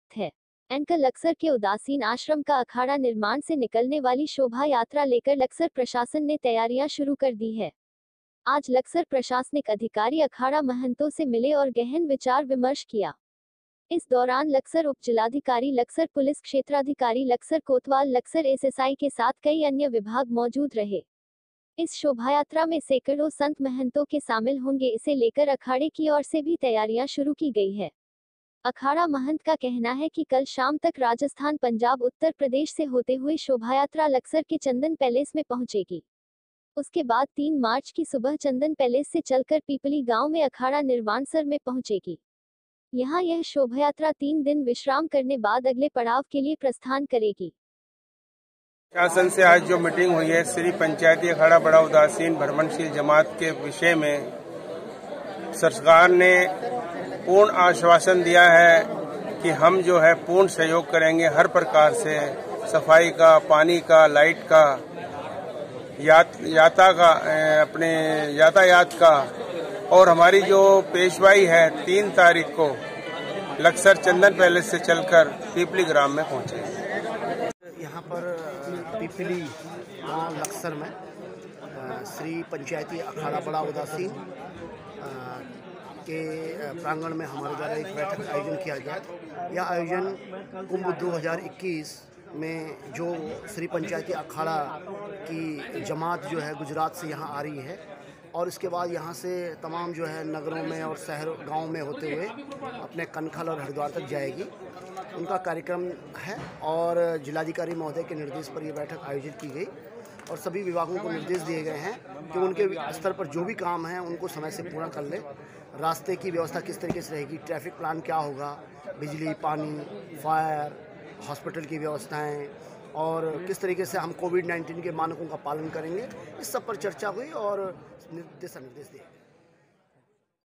वक्त है। एंकर लक्सर के उदासीन आश्रम का अखाड़ा निर्माण से निकलने वाली शोभा यात्रा लेकर लक्सर प्रशासन ने तैयारियां शुरू कर दी है। आज लक्सर प्रशासनिक अधिकारी अखाड़ा महंतों से मिले और गहन विचार विमर्श किया। इस दौरान लक्सर उप जिलाधिकारी, लक्सर पुलिस क्षेत्राधिकारी, लक्सर कोतवाल, लक्सर एसएसआई के साथ कई अन्य विभाग मौजूद रहे। इस शोभायात्रा में सैकड़ों संत महंतों के शामिल होंगे। इसे लेकर अखाड़े की ओर से भी तैयारियां शुरू की गई है। अखाड़ा महंत का कहना है कि कल शाम तक राजस्थान, पंजाब, उत्तर प्रदेश से होते हुए शोभायात्रा लक्सर के चंदन पैलेस में पहुंचेगी। उसके बाद 3 मार्च की सुबह चंदन पैलेस से चलकर पीपली गांव में अखाड़ा निर्वाणसर में पहुंचेगी। यहां यह शोभायात्रा 3 दिन विश्राम करने बाद अगले पड़ाव के लिए प्रस्थान करेगी। शासन से आज जो मीटिंग हुई है श्री पंचायती अखाड़ा बड़ा उदासीन भ्रमणशील जमात के विषय में, सरकार ने पूर्ण आश्वासन दिया है कि हम जो है पूर्ण सहयोग करेंगे हर प्रकार से, सफाई का, पानी का, लाइट का, अपने यातायात का। और हमारी जो पेशवाई है 3 तारीख को लक्सर चंदन पैलेस से चलकर पीपली ग्राम में पहुंचेगी। यहाँ पर पीपली गाँव लक्सर में श्री पंचायती अखाड़ा बड़ा उदासीन के प्रांगण में हमारे द्वारा एक बैठक का आयोजन किया गया। यह आयोजन कुंभ 2021 में जो श्री पंचायती अखाड़ा की जमात जो है गुजरात से यहाँ आ रही है और इसके बाद यहाँ से तमाम जो है नगरों में और शहर गांव में होते हुए अपने कनखल और हरिद्वार तक जाएगी, उनका कार्यक्रम है। और जिलाधिकारी महोदय के निर्देश पर यह बैठक आयोजित की गई और सभी विभागों को निर्देश दिए गए हैं कि उनके स्तर पर जो भी काम है उनको समय से पूरा कर ले। रास्ते की व्यवस्था किस तरीके से रहेगी, ट्रैफिक प्लान क्या होगा, बिजली, पानी, फायर, हॉस्पिटल की व्यवस्थाएं और किस तरीके से हम कोविड-19 के मानकों का पालन करेंगे, इस सब पर चर्चा हुई और दिशा निर्देश दिए।